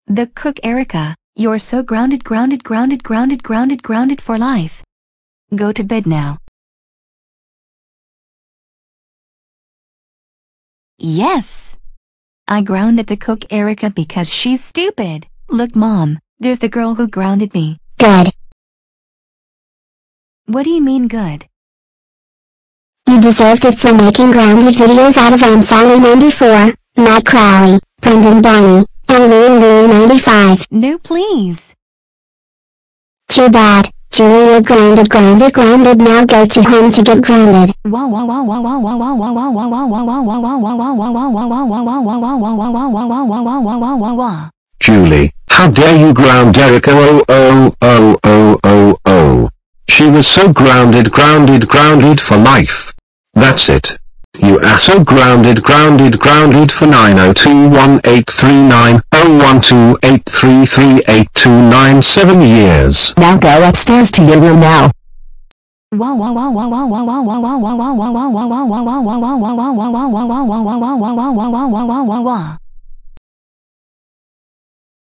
The cook Erica, you're so grounded for life. Go to bed now. Yes! I grounded the cook Erica because she's stupid. Look Mom, there's the girl who grounded me. Good. What do you mean good? You deserved it for making grounded videos out of Sally94, Matt Crowley, Brendan Barney, and Louie95. No please. Too bad. Julie, you're grounded. Now go to home to get grounded. Julie, how dare you ground Erica? Oh. She was so grounded for life. That's it. You are so grounded for 90218390128338297 years. Now go upstairs to your room now.